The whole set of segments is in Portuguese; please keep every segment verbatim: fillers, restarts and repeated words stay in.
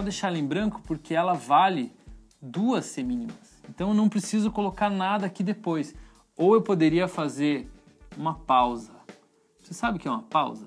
só deixar ela em branco porque ela vale duas semínimas. Então eu não preciso colocar nada aqui depois. Ou eu poderia fazer uma pausa. Você sabe o que é uma pausa?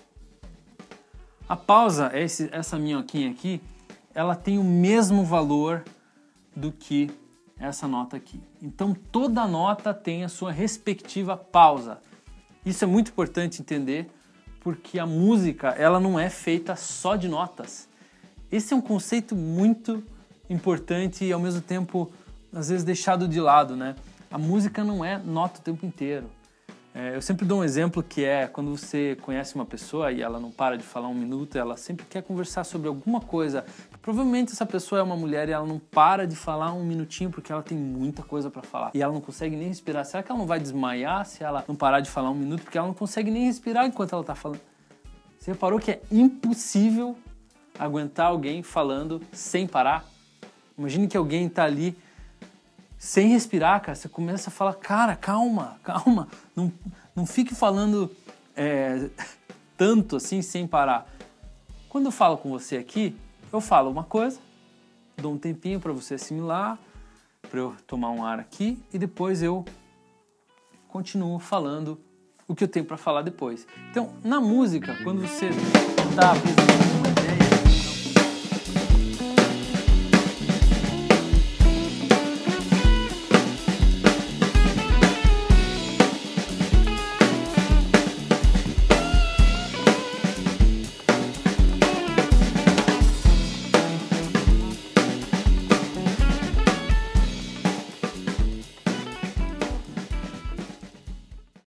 A pausa, esse, essa minhoquinha aqui, ela tem o mesmo valor do que essa nota aqui. Então toda nota tem a sua respectiva pausa. Isso é muito importante entender, porque a música ela não é feita só de notas. Esse é um conceito muito importante e ao mesmo tempo às vezes deixado de lado, né? A música não é nota o tempo inteiro. É, eu sempre dou um exemplo que é quando você conhece uma pessoa e ela não para de falar um minuto, ela sempre quer conversar sobre alguma coisa. Provavelmente essa pessoa é uma mulher e ela não para de falar um minutinho porque ela tem muita coisa para falar. E ela não consegue nem respirar. Será que ela não vai desmaiar se ela não parar de falar um minuto? Porque ela não consegue nem respirar enquanto ela está falando. Você reparou que é impossível aguentar alguém falando sem parar? Imagine que alguém está ali sem respirar, cara. Você começa a falar, cara, calma, calma. Não, não fique falando é, tanto assim sem parar. Quando eu falo com você aqui, eu falo uma coisa, dou um tempinho para você assimilar, para eu tomar um ar aqui e depois eu continuo falando o que eu tenho para falar depois. Então, na música, quando você está apresentando